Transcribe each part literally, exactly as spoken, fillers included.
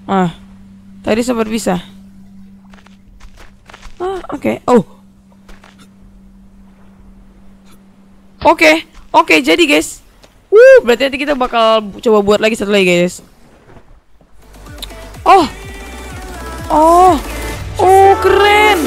Ah, tadi sempat bisa. Ah, oke. Okay. Oh. Oke, okay. Oke, okay, jadi guys. Wuh, berarti nanti kita bakal coba buat lagi satu lagi, guys. Oh. Oh. Oh, keren.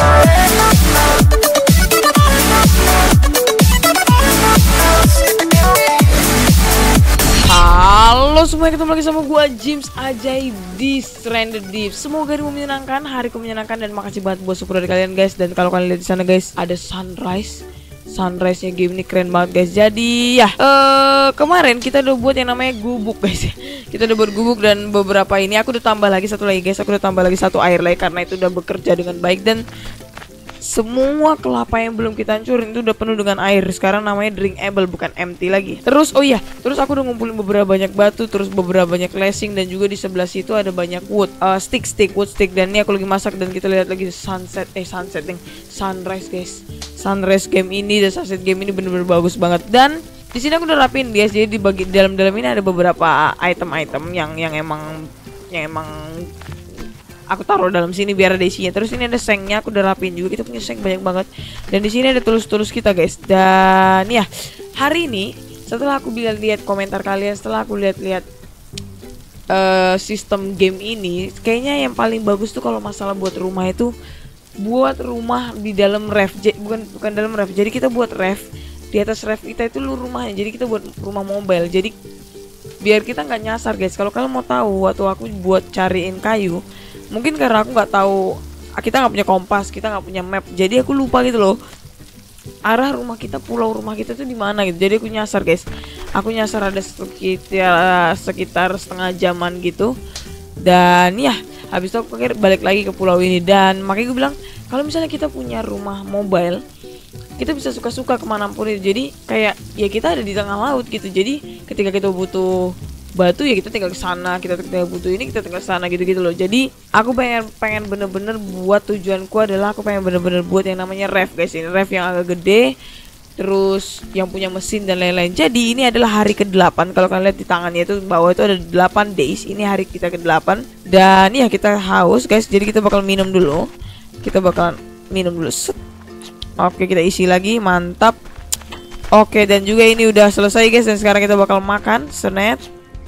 Halo semuanya, ketemu lagi sama gua James Ajaib di Stranded Deep. Semoga harimu menyenangkan, hariku menyenangkan, dan makasih banget buat support dari kalian guys. Dan kalau kalian lihat di sana guys, ada sunrise. Sunrise-nya game ini keren banget guys. Jadi ya, uh, kemarin kita udah buat yang namanya gubuk guys. Kita udah buat gubuk dan beberapa ini aku udah tambah lagi satu lagi guys. Aku udah tambah lagi satu air lagi karena itu udah bekerja dengan baik, dan semua kelapa yang belum kita hancurin itu udah penuh dengan air. Sekarang namanya drinkable, bukan empty lagi. Terus oh iya, terus aku udah ngumpulin beberapa banyak batu, terus beberapa banyak lashing, dan juga di sebelah situ ada banyak wood, uh, stick stick wood stick. Dan ini aku lagi masak, dan kita lihat lagi sunset eh sunset nih, sunrise guys. Sunrise game ini dan sunset game ini bener-bener bagus banget. Dan di sini aku udah rapin guys. Jadi di bagi dalam-dalam ini ada beberapa item-item yang yang emang yang emang aku taruh dalam sini biar ada isinya. Terus ini ada sengnya, aku udah rapin juga. Kita punya seng banyak banget. Dan di sini ada tulus-tulus kita guys. Dan ya, hari ini setelah aku bilang lihat komentar kalian, setelah aku lihat-lihat uh, sistem game ini, kayaknya yang paling bagus tuh kalau masalah buat rumah itu buat rumah di dalam ref. J bukan bukan dalam ref. Jadi kita buat ref di atas ref kita itu lu rumahnya. Jadi kita buat rumah mobile. Jadi biar kita nggak nyasar guys. Kalau kalian mau tahu, waktu aku buat cariin kayu, mungkin karena aku nggak tahu, kita nggak punya kompas, kita nggak punya map, jadi aku lupa gitu loh arah rumah kita, pulau rumah kita tuh di mana gitu. Jadi aku nyasar guys, aku nyasar ada sekitar sekitar setengah jaman gitu. Dan ya, habis itu aku balik lagi ke pulau ini. Dan makanya gue bilang kalau misalnya kita punya rumah mobile, kita bisa suka-suka kemanapun itu. Jadi kayak ya kita ada di tengah laut gitu. Jadi ketika kita butuh batu ya kita tinggal ke sana, kita tinggal butuh ini kita tinggal ke sana gitu-gitu loh. Jadi aku pengen pengen bener-bener buat, tujuanku adalah aku pengen bener-bener buat yang namanya ref guys. Ini ref yang agak gede, terus yang punya mesin dan lain-lain. Jadi ini adalah hari ke delapan. Kalau kalian lihat di tangannya itu bawah itu ada delapan days. Ini hari kita ke delapan. Dan ya kita haus guys. Jadi kita bakal minum dulu. Kita bakal minum dulu. Set. Oke, kita isi lagi, mantap. Oke, dan juga ini udah selesai guys. Dan sekarang kita bakal makan. Senet.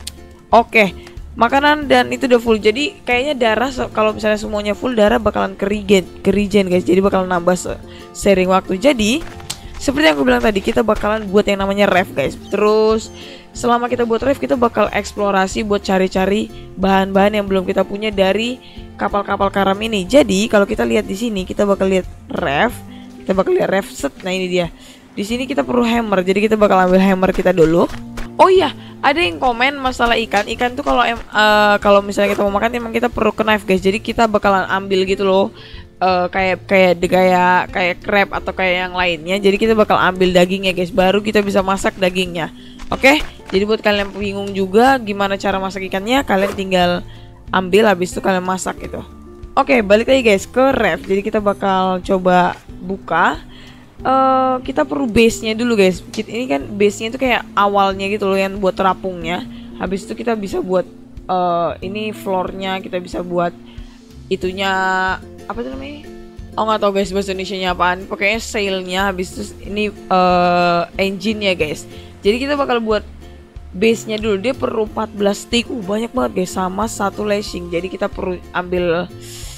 Oke, makanan dan itu udah full. Jadi kayaknya darah, kalau misalnya semuanya full, darah bakalan kerigen, kerigen guys. Jadi bakalan nambah sering waktu. Jadi seperti yang aku bilang tadi, kita bakalan buat yang namanya ref guys. Terus selama kita buat ref, kita bakal eksplorasi buat cari-cari bahan-bahan yang belum kita punya dari kapal-kapal karam ini. Jadi kalau kita lihat di sini, kita bakal lihat ref, kita bakal lihat ref set. Nah ini dia. Di sini kita perlu hammer. Jadi kita bakal ambil hammer kita dulu. Oh iya, ada yang komen masalah ikan. Ikan tuh kalau uh, kalau misalnya kita mau makan, emang kita perlu knife guys. Jadi kita bakalan ambil gitu loh, uh, kayak kayak kayak kayak crab atau kayak yang lainnya. Jadi kita bakal ambil dagingnya guys, baru kita bisa masak dagingnya. Oke, jadi buat kalian yang bingung juga gimana cara masak ikannya, kalian tinggal ambil, habis itu kalian masak gitu. Oke, balik lagi guys ke ref. Jadi kita bakal coba buka. Uh, kita perlu base-nya dulu guys. Ini kan base-nya itu kayak awalnya gitu loh, yang buat terapungnya. Habis itu kita bisa buat uh, ini floor-nya, kita bisa buat itunya apa tuh namanya? Oh nggak tahu guys bahasa Indonesianya apaan. Pokoknya sail-nya. Habis itu ini uh, engine-nya guys. Jadi kita bakal buat base-nya dulu. Dia perlu empat belas stick. Uh banyak banget guys, sama satu lashing. Jadi kita perlu ambil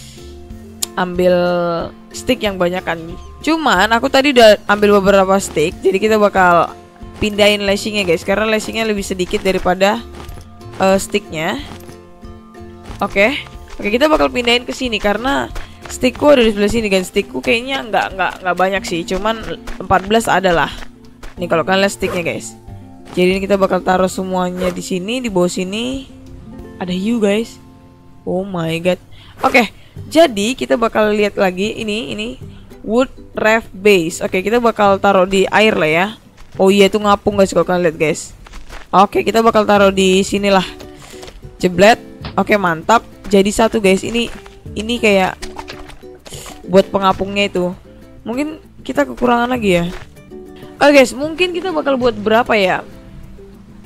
ambil stick yang banyak kan. Cuman aku tadi udah ambil beberapa stick, jadi kita bakal pindahin lashingnya guys, karena lashingnya lebih sedikit daripada uh, sticknya. Oke, oke kita bakal pindahin ke sini karena stickku ada di sebelah sini kan. Stickku kayaknya nggak nggak nggak banyak sih, cuman empat belas adalah. Nih kalau kalian lihat sticknya guys. Jadi ini kita bakal taruh semuanya di sini, di bawah sini ada hiu guys. Oh my god. Oke, jadi kita bakal lihat lagi ini ini. Wood ref base. Oke, kita bakal taruh di air lah ya. Oh iya, itu ngapung guys kalau kalian lihat guys. Oke, kita bakal taruh di sinilah. Jeblet. Oke, mantap. Jadi satu guys. Ini ini kayak buat pengapungnya itu. Mungkin kita kekurangan lagi ya. Oke guys, mungkin kita bakal buat berapa ya?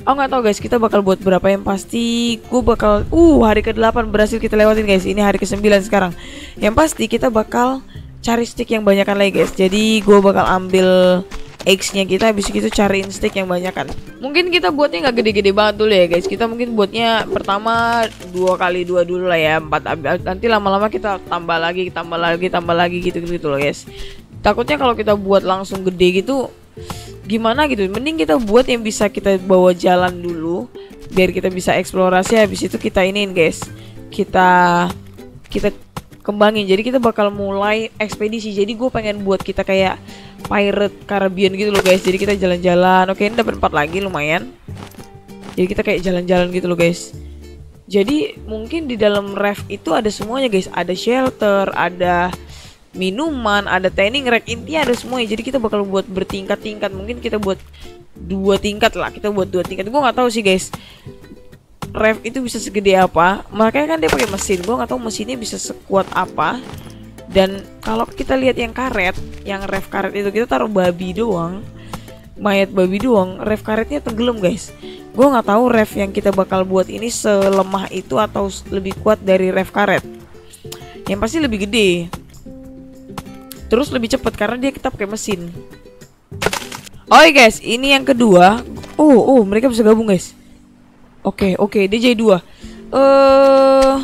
Aku nggak tahu guys, kita bakal buat berapa. Yang pasti gue bakal uh hari ke delapan berhasil kita lewatin guys. Ini hari ke sembilan sekarang. Yang pasti kita bakal cari stick yang banyakan lagi guys. Jadi gue bakal ambil X-nya kita, habis itu cariin stick yang banyakan. Mungkin kita buatnya nggak gede-gede banget dulu ya guys. Kita mungkin buatnya pertama dua kali dua dulu lah ya, empat. Nanti lama-lama kita tambah lagi, tambah lagi, tambah lagi gitu-gitu loh guys. Takutnya kalau kita buat langsung gede gitu gimana gitu. Mending kita buat yang bisa kita bawa jalan dulu biar kita bisa eksplorasi, habis itu kita iniin guys. Kita kita kembangin. Jadi kita bakal mulai ekspedisi. Jadi gue pengen buat kita kayak Pirate Caribbean gitu loh guys. Jadi kita jalan-jalan. Oke, ini dapat empat lagi lumayan. Jadi kita kayak jalan-jalan gitu loh guys. Jadi mungkin di dalam ref itu ada semuanya guys. Ada shelter, ada minuman, ada tanning rack, intinya ada semuanya. Jadi kita bakal buat bertingkat-tingkat. Mungkin kita buat dua tingkat lah. Kita buat dua tingkat. Gue nggak tahu sih guys, ref itu bisa segede apa. Makanya kan dia pakai mesin. Gue nggak tahu mesinnya bisa sekuat apa. Dan kalau kita lihat yang karet, yang ref karet itu kita taruh babi doang, mayat babi doang, ref karetnya tenggelam guys. Gue nggak tahu ref yang kita bakal buat ini selemah itu atau lebih kuat dari ref karet. Yang pasti lebih gede. Terus lebih cepat karena dia kita pakai mesin. Oke guys, ini yang kedua. Oh, oh, mereka bisa gabung guys. Oke, oke, dia jadi dua. Eh, uh,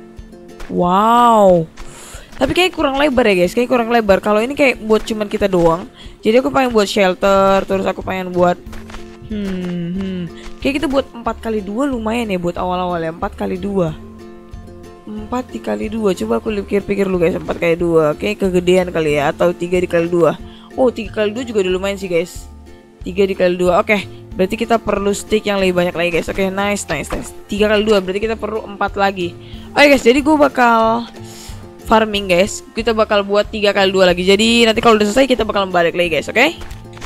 wow. Tapi kayak kurang lebar ya guys, kayak kurang lebar. Kalau ini kayak buat cuman kita doang. Jadi aku pengen buat shelter, terus aku pengen buat hmm, hmm. Kayak kita buat empat kali dua lumayan ya buat awal-awal ya. Empat kali dua. Empat dikali dua. Coba aku pikir-pikir lu guys. Empat kali dua. Kayak kegedean kali ya. Atau tiga dikali dua. Oh, tiga kali dua juga udah lumayan sih guys. Tiga dikali dua. Oke, berarti kita perlu stick yang lebih banyak lagi guys. Oke, nice, nice, nice. Tiga kali dua. Berarti kita perlu empat lagi. Oke guys, jadi gue bakal farming guys. Kita bakal buat tiga kali dua lagi. Jadi nanti kalau udah selesai kita bakal balik lagi guys. Oke.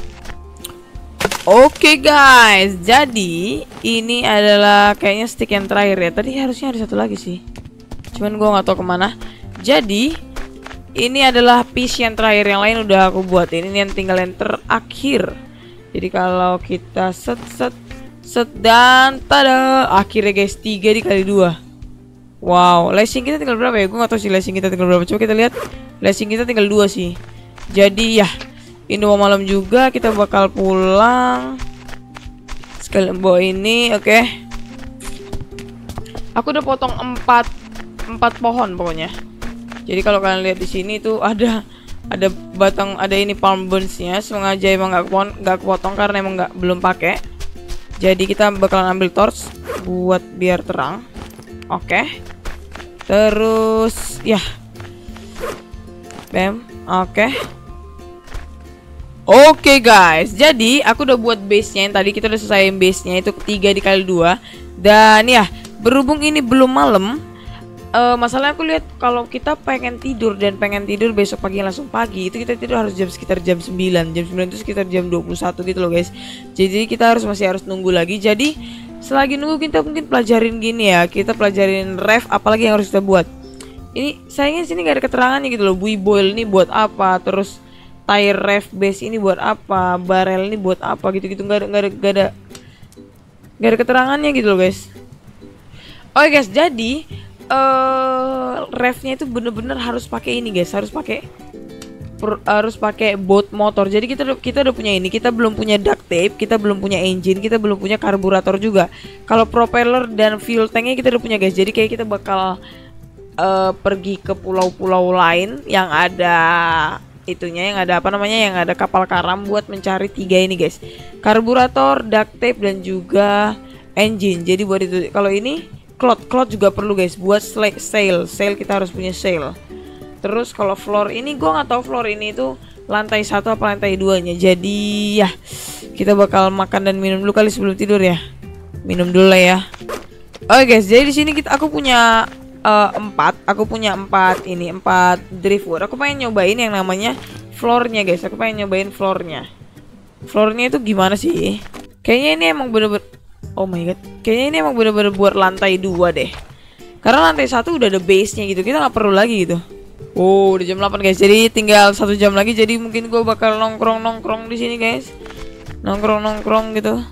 Oke guys, jadi ini adalah kayaknya stick yang terakhir ya. Tadi harusnya ada satu lagi sih, cuman gue nggak tahu kemana. Jadi ini adalah piece yang terakhir, yang lain udah aku buat. Ini yang tinggal yang terakhir. Jadi kalau kita set set set dan tada, akhirnya guys tiga dikali dua. Wow, lashing kita tinggal berapa ya? Gue nggak tahu sih lashing kita tinggal berapa. Coba kita lihat, lashing kita tinggal dua sih. Jadi ya, ini mau malam juga, kita bakal pulang. Sekalian bawa ini, oke. Okay. Aku udah potong empat empat pohon pokoknya. Jadi kalau kalian lihat di sini tuh ada ada batang, ada ini palm buds-nya. Sengaja emang nggak kepotong, nggak kepotong karena emang nggak belum pakai. Jadi kita bakalan ambil torch buat biar terang. Oke. Okay. Terus ya. Bam. Oke. Okay. Oke okay guys, jadi aku udah buat base-nya yang tadi kita udah selesaiin base-nya itu tiga dikali dua. Dan ya, berhubung ini belum malam, uh, masalahnya aku lihat kalau kita pengen tidur dan pengen tidur besok pagi langsung pagi, itu kita tidur harus jam sekitar jam sembilan. Jam sembilan itu sekitar jam dua puluh satu gitu loh guys. Jadi kita harus masih harus nunggu lagi. Jadi selagi nunggu kita mungkin pelajarin gini ya, kita pelajarin ref apalagi yang harus kita buat. Ini sayangnya sini gak ada keterangannya gitu loh. Bui boil ini buat apa, terus tire ref base ini buat apa, barrel ini buat apa gitu-gitu, nggak ada nggak ada nggak ada nggak ada keterangannya gitu loh guys. Oke guys, jadi uh, refnya itu bener-bener harus pakai ini guys, harus pakai harus pakai boat motor. Jadi kita kita udah punya ini, kita belum punya duct tape, kita belum punya engine, kita belum punya karburator juga. Kalau propeller dan fuel tanknya kita udah punya guys. Jadi kayak kita bakal uh, pergi ke pulau-pulau lain yang ada itunya, yang ada apa namanya, yang ada kapal karam buat mencari tiga ini guys, karburator, duct tape dan juga engine. Jadi buat itu, kalau ini cloth cloth juga perlu guys buat sail sail kita harus punya sail. Terus kalau floor ini gue nggak tahu floor ini itu lantai satu apa lantai duanya. Jadi ya kita bakal makan dan minum dulu kali sebelum tidur ya, minum dulu lah ya. Oke guys, jadi di sini kita aku punya Uh, empat, aku punya empat ini, empat driftwood. Aku pengen nyobain yang namanya floornya guys. Aku pengen nyobain floornya. Floornya itu gimana sih? Kayaknya ini emang bener-bener, oh my god, kayaknya ini emang bener-bener buat lantai dua deh. Karena lantai satu udah ada base-nya gitu, kita nggak perlu lagi gitu. Oh, udah jam delapan guys. Jadi tinggal satu jam lagi. Jadi mungkin gue bakal nongkrong-nongkrong di sini guys. Nongkrong-nongkrong gitu.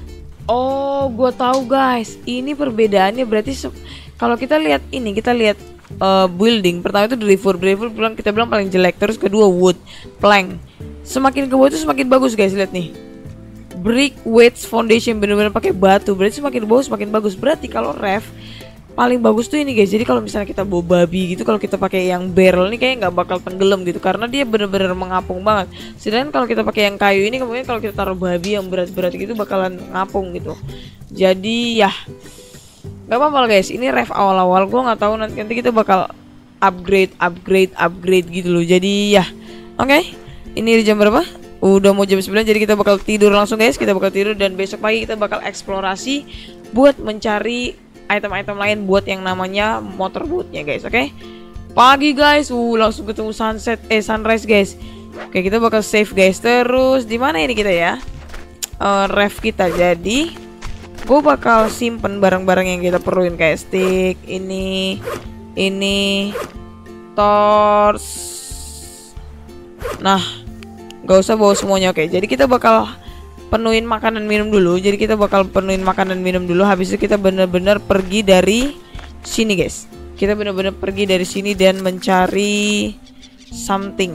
Oh, gue tahu guys. Ini perbedaannya berarti kalau kita lihat ini, kita lihat uh, building pertama itu dari wood, dari wood bilang kita bilang paling jelek. Terus kedua wood, plank. Semakin ke bawah itu semakin bagus guys. Lihat nih, brick weights foundation, bener-bener pakai batu. Berarti semakin ke bawah semakin bagus. Berarti kalau ref paling bagus tuh ini guys. Jadi kalau misalnya kita bawa babi gitu, kalau kita pakai yang barrel ini kayaknya nggak bakal tenggelam gitu, karena dia bener-bener mengapung banget. Sedangkan kalau kita pakai yang kayu ini, kemudian kalau kita taruh babi yang berat-berat gitu bakalan ngapung gitu. Jadi ya nggak apa-apa guys. Ini ref awal-awal, gue nggak tahu nanti nanti kita bakal upgrade, upgrade, upgrade gitu loh. Jadi ya oke, okay. Ini jam berapa? Udah mau jam sembilan, jadi kita bakal tidur langsung guys. Kita bakal tidur dan besok pagi kita bakal eksplorasi buat mencari item-item lain buat yang namanya motorboatnya guys. Oke, okay? Pagi guys, uh langsung ketemu sunset eh sunrise guys. Oke, okay, kita bakal save guys. Terus di mana ini kita ya? Uh, ref kita. Jadi gue bakal simpen barang-barang yang kita perluin kayak stick ini, ini, torch. Nah, gak usah bawa semuanya. Oke, okay, jadi kita bakal penuhin makanan minum dulu. Jadi kita bakal penuhin makanan minum dulu. Habis itu kita bener-bener pergi dari sini guys. Kita bener-bener pergi dari sini dan mencari something.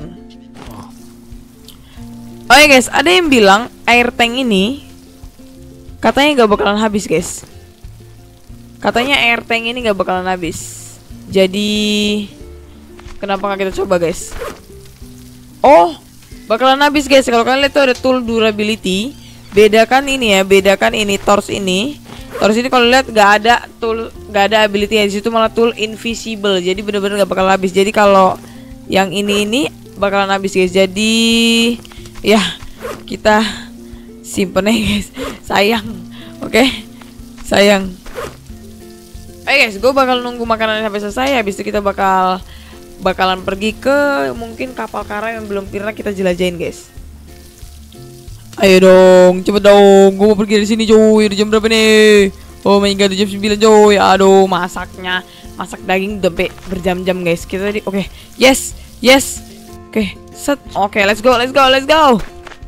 Oke okay guys, ada yang bilang air tank ini katanya gak bakalan habis guys. Katanya air tank ini gak bakalan habis. Jadi kenapa gak kita coba guys? Oh, bakalan habis guys. Kalau kalian lihat tuh ada tool durability. Bedakan ini ya, bedakan ini torch ini. Torch ini kalau lihat nggak ada tool, nggak ada ability ya. Di situ malah tool invisible. Jadi bener-bener nggak bakal habis. Jadi kalau yang ini ini bakalan habis guys. Jadi ya kita simpen aja guys. Sayang, oke? Okay? Sayang. Oke guys, gue bakal nunggu makanan sampai selesai. Habis itu kita bakal bakalan pergi ke mungkin kapal karam yang belum pernah kita jelajahin guys. Ayo dong, cepet dong, gue mau pergi dari sini cuy. Udah jam berapa nih? Oh my god, udah jam sembilan cuy. Aduh, masaknya, masak daging sampai berjam-jam guys. Kita tadi, oke, okay. Yes, yes, oke, okay. Set, oke, okay, let's go, let's go, let's go.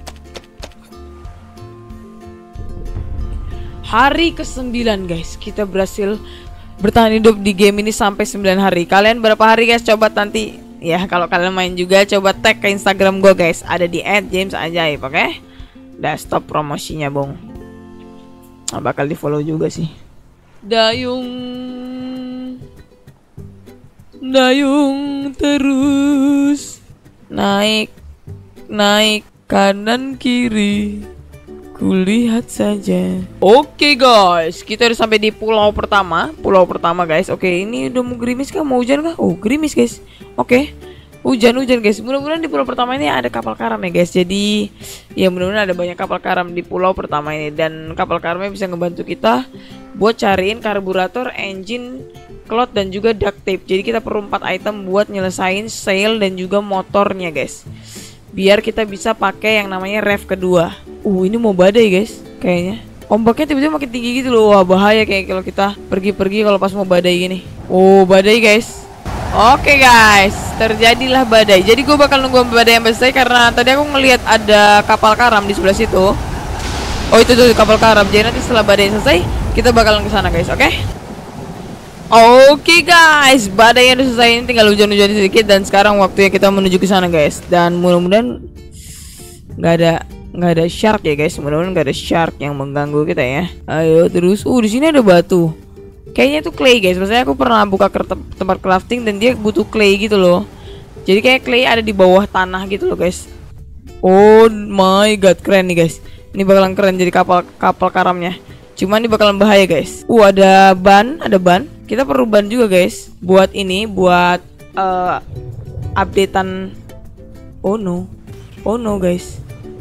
Hari kesembilan guys, kita berhasil bertahan hidup di game ini sampai sembilan hari. Kalian berapa hari guys? Coba nanti ya, kalau kalian main juga coba tag ke Instagram gue guys. Ada di et james ajaib, oke? Okay? Udah stop promosinya, Bung. Nah, bakal di follow juga sih. Dayung, dayung terus naik, naik kanan kiri. Kulihat saja. Oke okay guys, kita udah sampai di pulau pertama. Pulau pertama guys. Oke, okay, ini udah mau gerimis kah? Mau hujan kah? Oh, gerimis guys. Oke, okay. Hujan-hujan guys. Mudah-mudahan di pulau pertama ini ada kapal karam ya guys. Jadi ya mudah-mudahan ada banyak kapal karam di pulau pertama ini. Dan kapal karamnya bisa ngebantu kita buat cariin karburator, engine, cloth, dan juga duct tape. Jadi kita perlu empat item buat nyelesain sail dan juga motornya guys, biar kita bisa pakai yang namanya ref kedua. Uh ini mau badai guys kayaknya. Ombaknya tiba-tiba makin tinggi gitu loh. Wah bahaya kayak kalau kita pergi-pergi kalau pas mau badai gini. Oh badai guys. Oke guys, terjadilah badai. Jadi gue bakal nunggu badai yang selesai karena tadi aku ngelihat ada kapal karam di sebelah situ. Oh itu tuh kapal karam. Jadi nanti setelah badai selesai kita bakalan ke sana guys, oke? Okay? Oke okay guys, badai yang udah selesai, ini tinggal hujan-hujan sedikit dan sekarang waktunya kita menuju ke sana guys. Dan mudah-mudahan nggak ada nggak ada shark ya guys. Mudah-mudahan nggak ada shark yang mengganggu kita ya. Ayo terus. Uh di sini ada batu. Kayaknya itu clay guys. Maksudnya aku pernah buka ke tempat crafting dan dia butuh clay gitu loh. Jadi kayak clay ada di bawah tanah gitu loh guys. Oh my god, keren nih guys. Ini bakalan keren jadi kapal kapal karamnya. Cuman ini bakalan bahaya guys. Uh ada ban, ada ban. Kita perlu ban juga guys. Buat ini, buat uh, updatean. Oh no, oh no guys.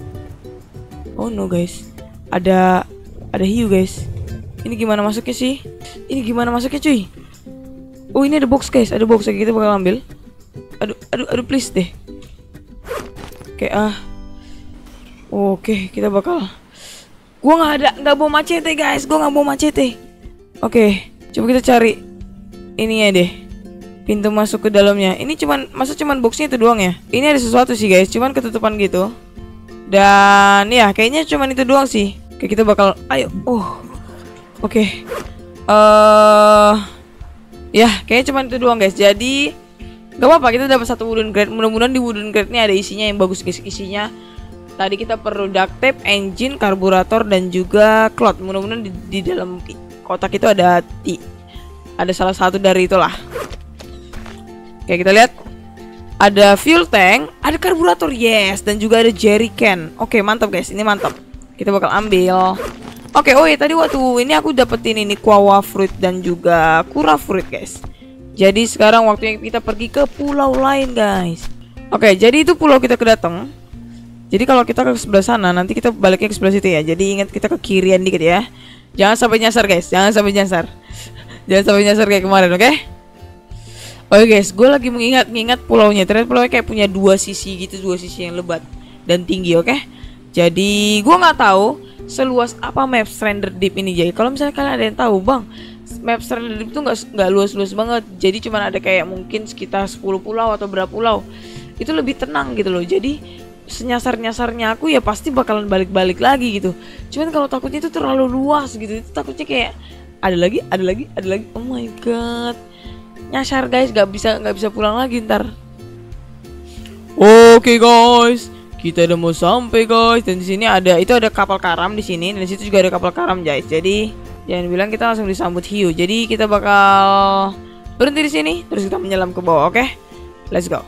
Oh no guys. Ada ada hiu guys. Ini gimana masuknya sih? Ini gimana masuknya cuy? Oh ini ada box guys, ada box. Kita bakal ambil. Aduh, aduh, aduh please deh. Oke ah. Oke kita bakal. Gua nggak ada, nggak bawa macete guys. Gua nggak bawa macete. Oke, coba kita cari ini ya deh. Pintu masuk ke dalamnya. Ini cuman, masa cuman boxnya itu doang ya? Ini ada sesuatu sih guys, cuman ketutupan gitu. Dan ya kayaknya cuman itu doang sih. Oke, kita bakal, ayo. Oh, oke. Okay. Uh, ya, kayaknya cuma itu doang guys. Jadi gak apa-apa, kita dapat satu wooden crate. Mudah-mudahan di wooden crate ini ada isinya yang bagus guys. Isinya tadi kita perlu duct tape, engine, karburator, dan juga cloth. Mudah-mudahan di, di dalam kotak itu ada ti, ada salah satu dari itulah. Oke, kita lihat. Ada fuel tank, ada karburator, yes, dan juga ada jerry can. Oke, mantap guys, ini mantap. Kita bakal ambil. Oke, oh iya tadi waktu ini aku dapetin ini guava fruit dan juga kura fruit guys. Jadi sekarang waktunya kita pergi ke pulau lain guys. Oke, jadi itu pulau kita kedatang. Jadi kalau kita ke sebelah sana, nanti kita baliknya ke sebelah situ ya. Jadi ingat kita ke kirian dikit ya. Jangan sampai nyasar guys, jangan sampai nyasar. Jangan sampai nyasar kayak kemarin, oke? Okay? Oke guys, gue lagi mengingat-ingat pulaunya. Ternyata pulaunya kayak punya dua sisi gitu, dua sisi yang lebat dan tinggi, oke? Okay? Jadi gue nggak tahu seluas apa map Stranded Deep ini. Jadi kalau misalnya kalian ada yang tahu, bang, map Stranded Deep itu nggak nggak luas-luas banget. Jadi cuma ada kayak mungkin sekitar sepuluh pulau atau berapa pulau. Itu lebih tenang gitu loh. Jadi senyasar-nyasarnya aku ya pasti bakalan balik-balik lagi gitu. Cuman kalau takutnya itu terlalu luas gitu. Itu takutnya kayak ada lagi, ada lagi, ada lagi. Oh my god. Nyasar guys, nggak bisa nggak bisa pulang lagi ntar. Oke okay, guys. Kita udah mau sampai guys, dan di sini ada itu ada kapal karam di sini, dan di situ juga ada kapal karam guys. Jadi jangan bilang kita langsung disambut hiu. Jadi kita bakal berhenti di sini, terus kita menyelam ke bawah, oke? Okay? Let's go.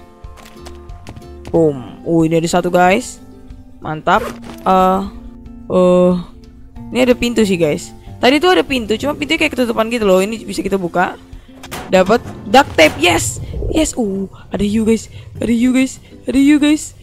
Boom. Oh ini ada satu guys, mantap. Uh, uh, ini ada pintu sih guys. Tadi tuh ada pintu, cuma pintunya kayak ketutupan gitu loh. Ini bisa kita buka. Dapat duct tape, yes, yes. Uh, ada hiu guys, ada hiu guys, ada hiu guys.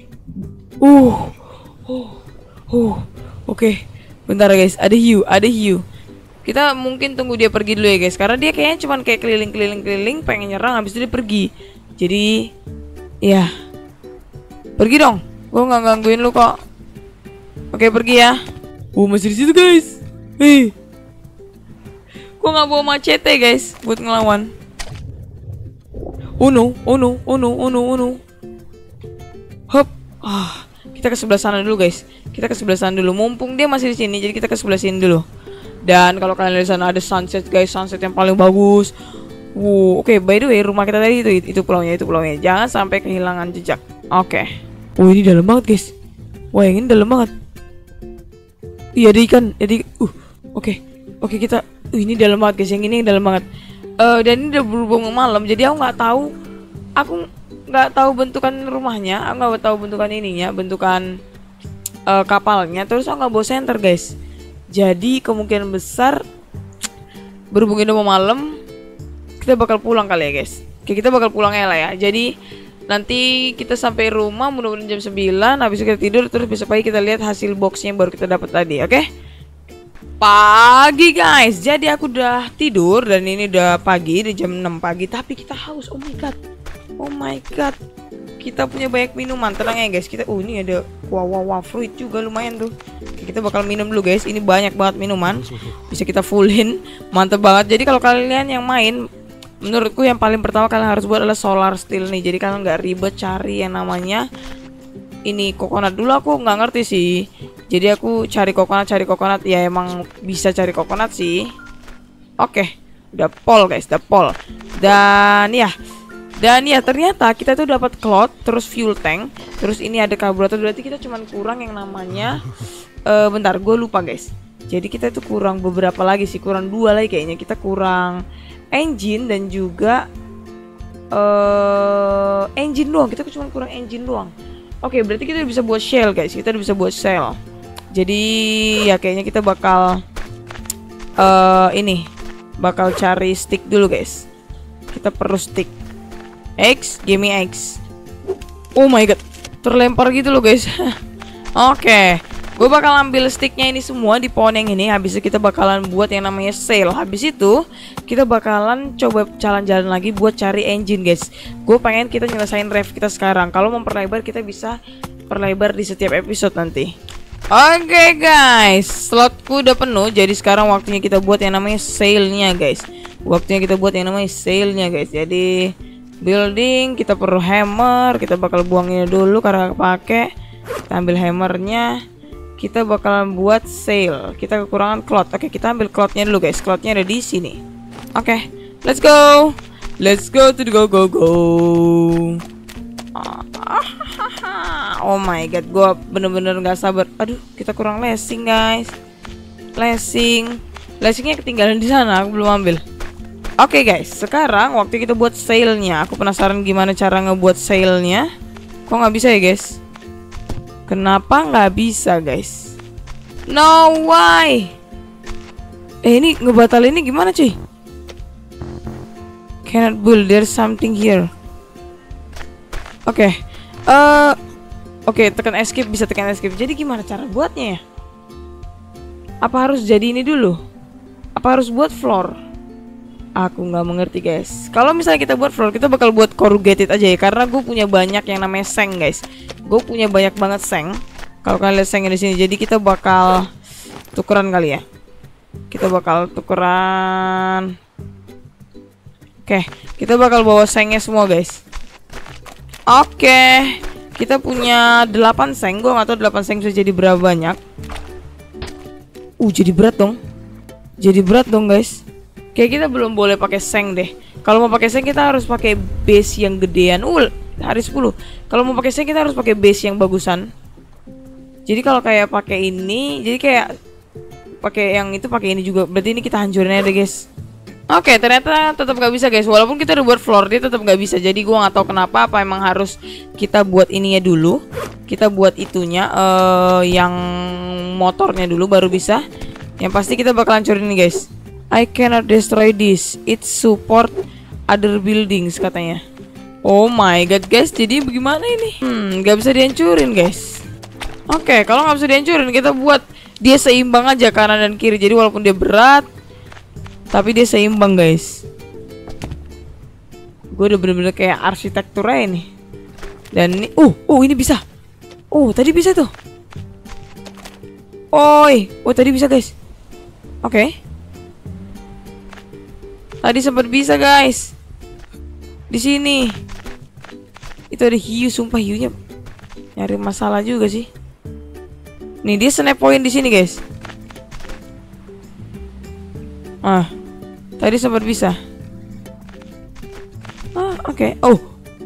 Uh, uh, uh, oke, okay. Bentar guys, ada hiu, ada hiu. Kita mungkin tunggu dia pergi dulu ya guys, karena dia kayaknya cuman kayak keliling-keliling-keliling, pengen nyerang, habis itu dia pergi. Jadi, ya, pergi dong. Gue nggak gangguin lu kok. Oke, okay, pergi ya. Oh masih di situ guys. Hei, gue nggak bawa machete guys buat ngelawan. Oh no, oh no, oh no, oh no, oh no. Hop. Ah, kita ke sebelah sana dulu guys. Kita ke sebelah sana dulu. Mumpung dia masih di sini, jadi kita ke sebelah sini dulu. Dan kalau kalian lihat sana ada sunset guys, sunset yang paling bagus. Wow, oke. Okay, by the way, rumah kita tadi itu itu pulaunya, itu pulaunya. Jangan sampai kehilangan jejak. Oke. Okay. Oh ini dalam banget guys. Wah yang ini dalam banget. Iya ada ikan, ada ikan. Uh, oke, okay. oke okay, kita. Uh, ini dalam banget guys. Yang ini yang dalam banget. Uh, dan ini udah berhubung malam, jadi aku nggak tahu. Aku nggak tahu bentukan rumahnya, aku nggak tahu bentukan ininya, bentukan uh, kapalnya. Terus aku nggak bawa senter guys. Jadi kemungkinan besar berhubung udah mau malam, kita bakal pulang kali ya guys. Oke, kita bakal pulang ya lah ya. Jadi nanti kita sampai rumah mudah-mudahan jam sembilan. Habis itu kita tidur, terus besok pagi kita lihat hasil boxnya yang baru kita dapat tadi. Oke, pagi guys. Jadi aku udah tidur dan ini udah pagi, di jam enam pagi. Tapi kita haus. Oh my god. Oh my god, kita punya banyak minuman. Tenang ya guys, kita oh ini ada guava fruit juga lumayan tuh. Kita bakal minum dulu guys. Ini banyak banget minuman, bisa kita fullin, mantep banget. Jadi kalau kalian yang main, menurutku yang paling pertama kalian harus buat adalah solar steel nih. Jadi kalian nggak ribet cari yang namanya ini coconut dulu. Aku nggak ngerti sih. Jadi aku cari coconut, cari coconut. Ya emang bisa cari coconut sih. Oke, udah pol guys, udah pol. Dan ya. Dan ya ternyata kita tuh dapat cloth, terus fuel tank, terus ini ada karburator. Berarti kita cuman kurang yang namanya uh, bentar, gue lupa guys. Jadi kita tuh kurang beberapa lagi sih, kurang dua lagi kayaknya. Kita kurang engine dan juga uh, engine doang. Kita cuma kurang engine doang. Oke, berarti kita bisa buat shell guys. Kita bisa buat shell. Jadi ya kayaknya kita bakal uh, ini bakal cari stick dulu guys. Kita perlu stick. X, give me X. Oh my god, terlempar gitu loh guys. Oke, okay. Gue bakal ambil sticknya ini semua di pohon yang ini. Habis itu kita bakalan buat yang namanya sail. Habis itu kita bakalan coba jalan-jalan lagi buat cari engine guys. Gue pengen kita nyelesain ref kita sekarang. Kalau memperlebar kita bisa perlebar di setiap episode nanti. Oke okay, guys, slotku udah penuh. Jadi sekarang waktunya kita buat yang namanya sailnya guys. Waktunya kita buat yang namanya sailnya guys. Jadi building, kita perlu hammer. Kita bakal buang ini dulu karena pakai. Kita ambil hammernya. kita bakalan buat sail. Kita kekurangan cloth. Oke, kita ambil clothnya dulu guys. Clothnya ada di sini. Oke, let's go. Let's go to the go go go. Oh my god, gue bener-bener nggak sabar. Aduh, kita kurang lessing guys. Lessing, lessingnya ketinggalan di sana. Aku belum ambil. Oke okay guys, sekarang waktu kita buat sailnya. Aku penasaran gimana cara ngebuat sailnya. Kok nggak bisa ya guys? Kenapa nggak bisa guys? No why? Eh ini ngebatal ini gimana cuy? Cannot build, there's something here. Oke, okay. uh, oke okay, tekan escape, bisa tekan escape. Jadi gimana cara buatnya ya? Apa harus jadi ini dulu? Apa harus buat floor? Aku nggak mengerti guys. Kalau misalnya kita buat floor, kita bakal buat corrugated aja ya. Karena gue punya banyak yang namanya seng guys. Gue punya banyak banget seng. Kalau kalian lihat sengnya di sini, jadi kita bakal tukeran kali ya. Kita bakal tukeran. Oke, kita bakal bawa sengnya semua guys. Oke, kita punya delapan seng. Gue nggak tahu delapan seng bisa jadi berapa banyak. Uh, jadi berat dong. Jadi berat dong guys. Kayak kita belum boleh pakai seng deh. Kalau mau pakai seng kita harus pakai base yang gedean. Uh, hari sepuluh. Kalau mau pakai seng kita harus pakai base yang bagusan. Jadi kalau kayak pakai ini, jadi kayak pakai yang itu pakai ini juga. Berarti ini kita hancurin aja deh guys. Oke, ternyata tetap gak bisa guys. Walaupun kita udah buat floor, dia tetap gak bisa. Jadi gua nggak tahu kenapa. Apa emang harus kita buat ininya dulu? Kita buat itunya, uh, yang motornya dulu baru bisa. Yang pasti kita bakal hancurin ini guys. I cannot destroy this. It support other buildings katanya. Oh my god guys, jadi bagaimana ini? Hmm, nggak bisa dihancurin guys. Oke, okay, kalau nggak bisa dihancurin, kita buat dia seimbang aja kanan dan kiri. Jadi walaupun dia berat, tapi dia seimbang guys. Gue udah bener-bener kayak arsitekturnya ini. Dan ini, uh, uh ini bisa. Oh tadi bisa tuh. Oi, oh tadi bisa guys. Oke. Okay. Tadi sempat bisa guys. Di sini. Itu ada hiu, sumpah hiunya nyari masalah juga sih. Nih dia snap point di sini guys. Ah, tadi sempat bisa. Ah, oke. Okay. Oh. Oke,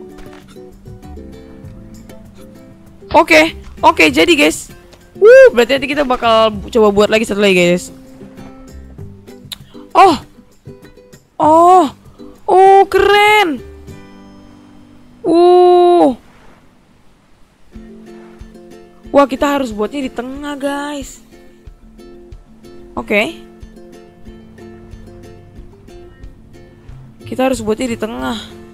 okay. Oke, okay, jadi guys. Wuh, berarti nanti kita bakal coba buat lagi satu lagi guys. Oh. Oh, oh keren. Uh, wah kita harus buatnya di tengah guys. Oke, okay. Kita harus buatnya di tengah.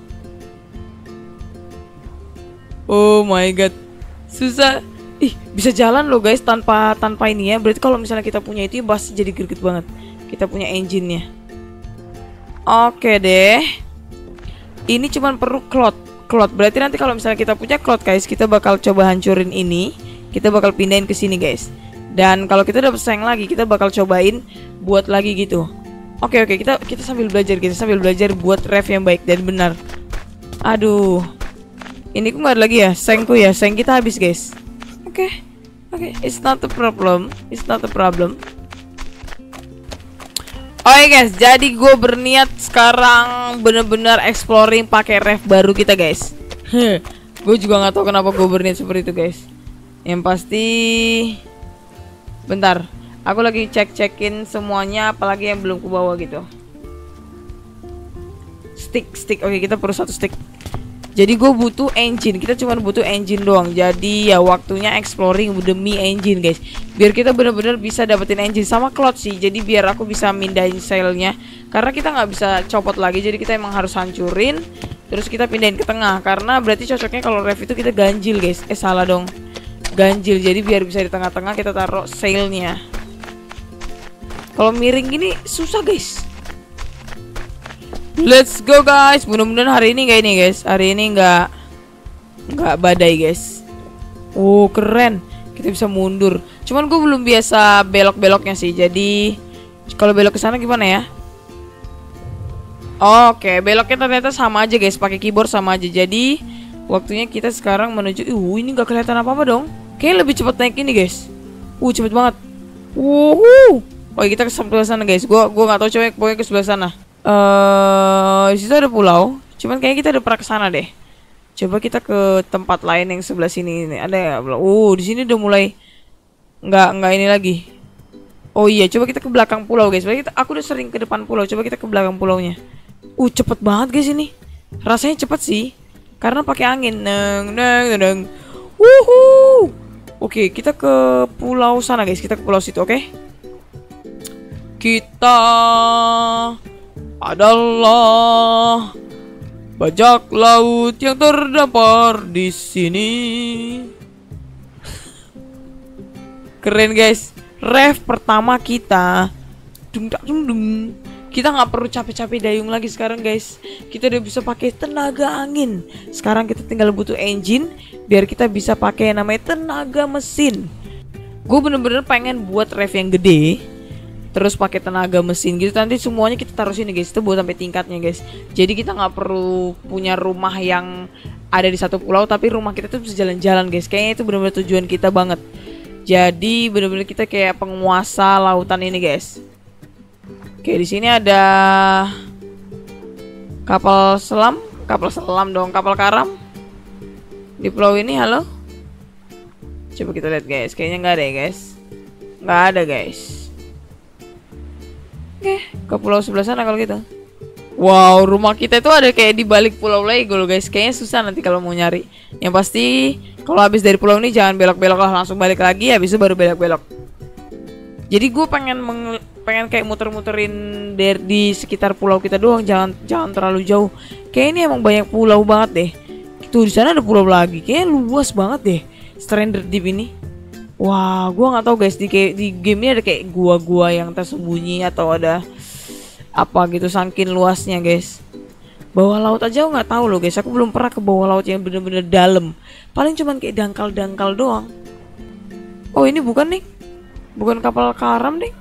Oh my god, susah. Ih, bisa jalan loh guys tanpa tanpa ini ya. Berarti kalau misalnya kita punya itu pasti jadi greget banget. Kita punya engine-nya. Oke deh. Ini cuman perlu cloth. Cloth berarti nanti kalau misalnya kita punya cloth guys, kita bakal coba hancurin ini. Kita bakal pindahin ke sini guys. Dan kalau kita dapat seng lagi, kita bakal cobain buat lagi gitu. Oke oke, kita kita sambil belajar, kita sambil belajar buat ref yang baik dan benar. Aduh. Ini ku nggak ada lagi ya, sengku ya. Seng kita habis guys. Oke. Oke, it's not a problem. It's not a problem. Oke guys, jadi gue berniat sekarang bener-bener exploring pakai ref baru kita guys. Gue juga nggak tahu kenapa gue berniat seperti itu guys. Yang pasti, bentar, aku lagi cek-cekin semuanya, apalagi yang belum ku bawa gitu. Stick, stick, oke kita perlu satu stick. Jadi gue butuh engine, kita cuma butuh engine doang. Jadi ya waktunya exploring demi engine guys. Biar kita bener-bener bisa dapetin engine sama cloth sih. Jadi biar aku bisa mindahin sailnya. Karena kita nggak bisa copot lagi, jadi kita emang harus hancurin. Terus kita pindahin ke tengah. Karena berarti cocoknya kalau ref itu kita ganjil guys. Eh salah dong, ganjil. Jadi biar bisa di tengah-tengah kita taruh sailnya. Kalau miring gini susah guys. Let's go guys. Mudah-mudahan hari ini kayak ini guys. Hari ini nggak nggak badai guys. Oh keren. Kita bisa mundur. Cuman gue belum biasa belok-beloknya sih. Jadi kalau belok ke sana gimana ya? Oke, beloknya ternyata sama aja guys. Pakai keyboard sama aja. Jadi waktunya kita sekarang menuju. Uh ini nggak kelihatan apa-apa dong. Kayaknya lebih cepat naik ini guys. Uh, cepet banget. Wuhu. Oke, kita ke sebelah sana guys. Gua gua nggak tahu coba pokoknya ke sebelah sana. Eh, uh, di situ ada pulau. Cuman kayaknya kita udah pernah ke sana deh. Coba kita ke tempat lain yang sebelah sini ini. Ada ya? Uh, di sini udah mulai nggak nggak ini lagi. Oh iya, coba kita ke belakang pulau guys. Kita, aku udah sering ke depan pulau. Coba kita ke belakang pulaunya. Uh, cepet banget guys ini. Rasanya cepet sih. Karena pakai angin. Neng neng neng. Wuhu. Oke, kita ke pulau sana guys. Kita ke pulau situ, oke? Kita adalah bajak laut yang terdampar di sini. Keren guys. Ref pertama kita. Dung dung dung. Kita nggak perlu capek-capek dayung lagi sekarang guys. Kita udah bisa pakai tenaga angin. Sekarang kita tinggal butuh engine biar kita bisa pakai yang namanya tenaga mesin. Gue bener-bener pengen buat ref yang gede, terus pakai tenaga mesin gitu. Nanti semuanya kita taruh sini guys. Itu buat sampai tingkatnya guys. Jadi kita nggak perlu punya rumah yang ada di satu pulau, tapi rumah kita tuh bisa jalan-jalan guys. Kayaknya itu bener-bener tujuan kita banget. Jadi bener-bener kita kayak penguasa lautan ini guys. Oke, di sini ada kapal selam, kapal selam dong, kapal karam di pulau ini. Halo, coba kita lihat guys. Kayaknya nggak ada ya guys, nggak ada guys. Oke, ke pulau sebelah sana kalau gitu. Wow, rumah kita itu ada kayak di balik pulau Lego loh guys. Kayaknya susah nanti kalau mau nyari. Yang pasti kalau habis dari pulau ini jangan belok-belok lah, langsung balik lagi. Habis itu baru belok-belok. Jadi gue pengen meng pengen kayak muter-muterin dari di sekitar pulau kita doang, jangan jangan terlalu jauh. Kayak ini emang banyak pulau banget deh. Tuh di sana ada pulau lagi, kayaknya luas banget deh Stranded Deep ini. Wah, gua nggak tahu guys, di di game ini ada kayak gua-gua yang tersembunyi atau ada apa gitu saking luasnya guys. Bawah laut aja aku nggak tahu loh guys. Aku belum pernah ke bawah laut yang bener-bener dalam. Paling cuman kayak dangkal-dangkal doang. Oh ini bukan nih, bukan kapal karam nih.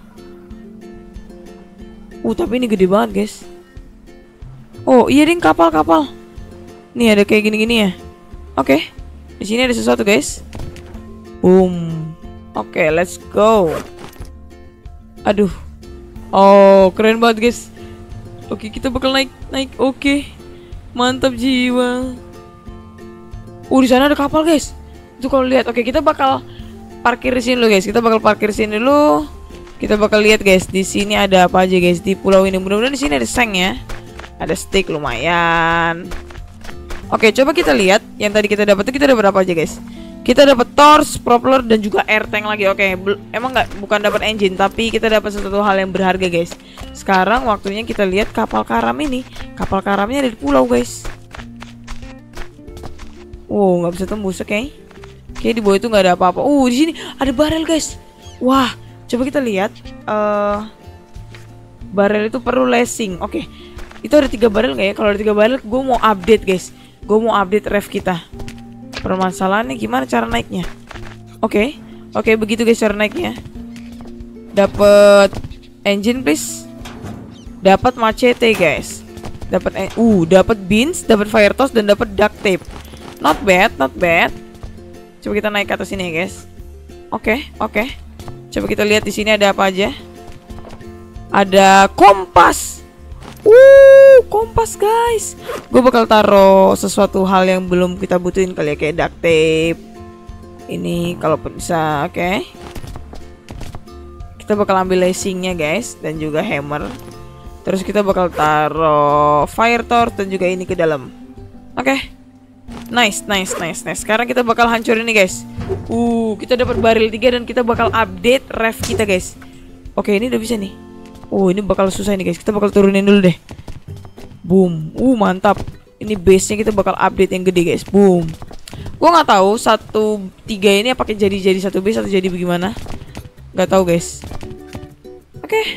Uh, tapi ini gede banget guys. Oh iya ding, kapal-kapal. Nih ada kayak gini-gini ya. Oke, di sini ada sesuatu guys. Boom. Oke, let's go. Aduh. Oh keren banget guys. Oke, kita bakal naik naik. Oke, mantap jiwa. Uh, di sana ada kapal guys. Itu kalau lihat. Oke, kita bakal parkir di sini dulu guys. Kita bakal parkir di sini dulu. Kita bakal lihat guys, di sini ada apa aja guys di pulau ini. Mudah-mudahan di sini ada seng ya. Ada stick lumayan. Oke, coba kita lihat yang tadi kita dapat itu kita dapat apa aja guys. Kita dapat torch, propeller dan juga air tank lagi. Oke, emang nggak bukan dapat engine, tapi kita dapat sesuatu hal yang berharga guys. Sekarang waktunya kita lihat kapal karam ini. Kapal karamnya ada di pulau guys. Wow, nggak bisa tembus oke. Okay? Oke, di bawah itu nggak ada apa-apa. Uh, di sini ada barel guys. Wah. Coba kita lihat, uh, barel itu perlu lacing. Oke, okay. Itu ada tiga barel nggak ya? Kalau ada tiga barel, gue mau update guys. Gue mau update ref kita. Permasalahannya gimana cara naiknya? Oke, okay. Oke okay, begitu guys cara naiknya. Dapat engine please. Dapat machete guys. Dapat uh, dapat beans, dapat fire toss dan dapat duct tape. Not bad, not bad. Coba kita naik ke atas sini ya guys. Oke, okay, oke. Okay. Coba kita lihat di sini ada apa aja. Ada kompas. Uh, kompas guys. Gue bakal taruh sesuatu hal yang belum kita butuhin kali ya, kayak duct tape. Ini kalaupun bisa, oke. Okay. Kita bakal ambil lacingnya guys dan juga hammer. Terus kita bakal taruh fire torch dan juga ini ke dalam. Oke. Okay. Nice, nice, nice, nice. Sekarang kita bakal hancurin ini guys. Uh, kita dapat baril tiga dan kita bakal update ref kita guys. Oke, ini udah bisa nih. Oh, ini bakal susah nih guys. Kita bakal turunin dulu deh. Boom. Uh, mantap. Ini base-nya kita bakal update yang gede guys. Boom. Gua nggak tahu satu tiga ini apa jadi jadi satu base atau jadi bagaimana. Nggak tahu guys. Oke. Okay.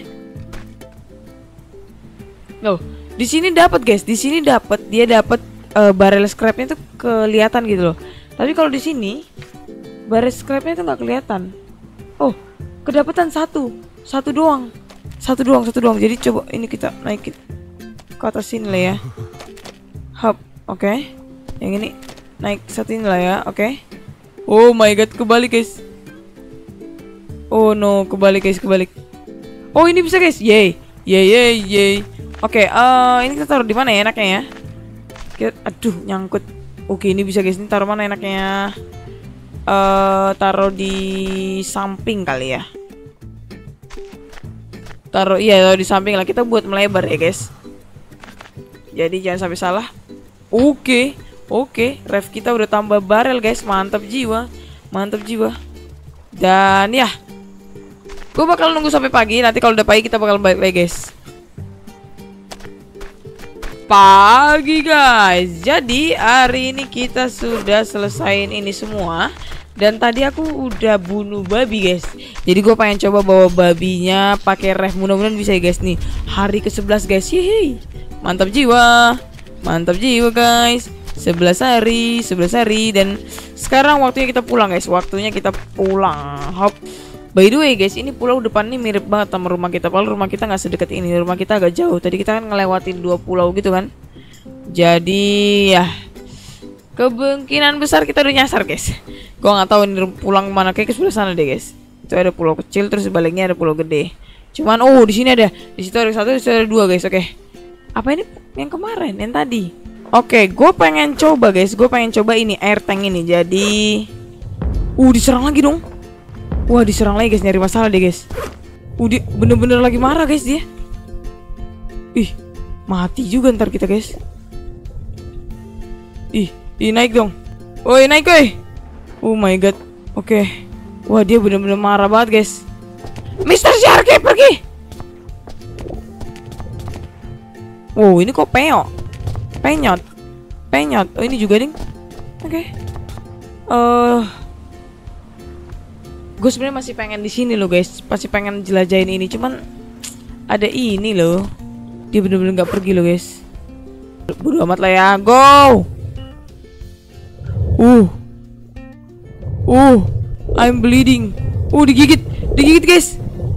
No, di sini dapat guys. Di sini dapat. Dia dapat uh, barrel scrapnya tuh kelihatan gitu loh. Tapi kalau di sini barrel scrapnya tuh nggak kelihatan. Oh, kedapatan satu, satu doang, satu doang, satu doang. Jadi coba ini kita naikin ke atas sini lah ya. Hub, oke. Okay. Yang ini naik satu ini lah ya, oke. Okay. Oh my god, kebalik guys. Oh no, kebalik guys, kebalik. Oh ini bisa guys, yay, yay, yay, yay. Oke, uh, ini kita taruh di mana ya enaknya ya? Kita, aduh, nyangkut. Oke, ini bisa guys, ini taruh mana enaknya? Uh, taruh di samping kali ya. Taruh, iya, taruh di samping lah. Kita buat melebar ya guys. Jadi jangan sampai salah. Oke, oke, ref kita udah tambah barel guys, mantap jiwa, mantap jiwa. Dan ya, gue bakal nunggu sampai pagi. Nanti kalau udah pagi kita bakal balik lagi guys. Pagi guys. Jadi hari ini kita sudah selesain ini semua. Dan tadi aku udah bunuh babi guys. Jadi gue pengen coba bawa babinya pakai ref. Mudah-mudahan bisa ya guys nih. Hari ke sebelas guys. Yeay. Mantap jiwa. Mantap jiwa guys. sebelas hari, sebelas hari. Dan sekarang waktunya kita pulang guys. Waktunya kita pulang. Hop. By the way guys, ini pulau depan ini mirip banget sama rumah kita. Padahal rumah kita nggak sedekat ini. Rumah kita agak jauh. Tadi kita kan ngelewatin dua pulau gitu kan. Jadi ya, kemungkinan besar kita udah nyasar guys. Gua nggak tahu ini pulang mana, kayak ke sebelah sana deh guys. Itu ada pulau kecil, terus sebaliknya ada pulau gede. Cuman oh di sini ada, di situ ada satu, di situ ada dua guys. Oke, apa ini yang kemarin, yang tadi? Oke, gue pengen coba guys. Gue pengen coba ini air tank ini. Jadi, uh diserang lagi dong. Wah diserang lagi guys, nyari masalah deh guys. Uh dia bener-bener lagi marah guys dia. Ih, mati juga ntar kita guys. Ih, ih naik dong. Woi naik woi. Oh my god. Oke. Okay. Wah dia bener-bener marah banget guys. Mister Sharky pergi. Wow ini kok penyok. Penyot. Penyot. Oh ini juga ding. Oke. Okay. Eh uh, gue sebenarnya masih pengen di sini loh guys. Masih pengen jelajahin ini. Cuman ada ini loh. Dia bener-bener nggak pergi loh guys. Bodo amat lah ya. Go. Uh. Uh. I'm bleeding. Uh digigit. Digigit guys.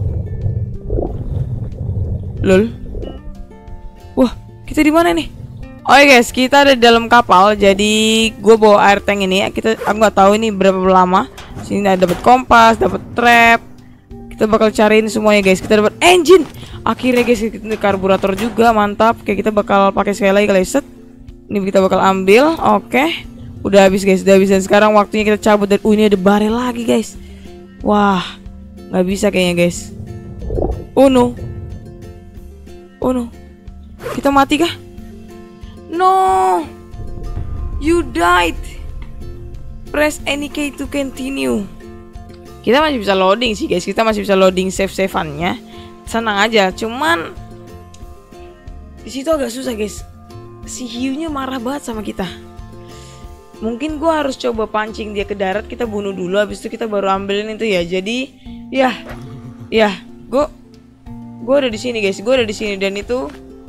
Lol. Wah, kita di mana nih? Oh ya guys, kita ada di dalam kapal. Jadi gue bawa air tank ini. Kita aku nggak tahu ini berapa lama. Sini ada dapat kompas, dapat trap. Kita bakal cariin semuanya guys. Kita dapat engine. Akhirnya guys, kita karburator juga, mantap. Oke, kita bakal pakai sekali lagi kali set. Ini kita bakal ambil. Oke. Udah habis guys, udah habis. Dan sekarang waktunya kita cabut. Dan uh, ini ada barel lagi guys. Wah, nggak bisa kayaknya guys. Oh no. Oh no. Kita mati kah? No. You died. Press any key to continue. Kita masih bisa loading sih guys. Kita masih bisa loading save-saveannya. Senang aja. Cuman di situ agak susah guys. Si hiunya marah banget sama kita. Mungkin gua harus coba pancing dia ke darat. Kita bunuh dulu. Habis itu kita baru ambilin itu ya. Jadi ya, ya, gua, gua ada di sini guys. Gua ada di sini dan itu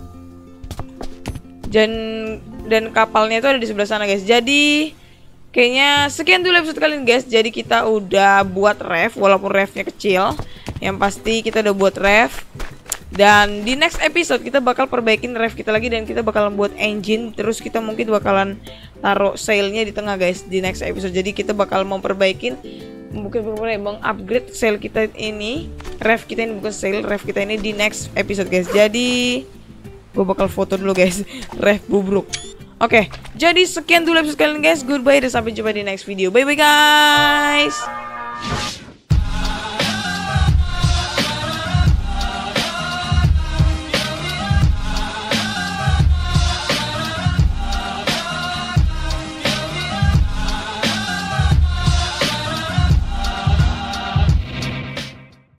dan dan kapalnya itu ada di sebelah sana guys. Jadi kayaknya sekian dulu episode kali ini guys. Jadi kita udah buat ref, walaupun refnya kecil. Yang pasti kita udah buat ref. Dan di next episode kita bakal perbaikin ref kita lagi. Dan kita bakalan buat engine. Terus kita mungkin bakalan taruh sailnya di tengah guys di next episode. Jadi kita bakal memperbaikin, mungkin mengupgrade sail kita ini. Ref kita ini bukan sail, ref kita ini di next episode guys. Jadi gue bakal foto dulu guys ref bubruk. Oke, jadi sekian dulu episode kali ini guys. Goodbye dan sampai jumpa di next video. Bye bye guys.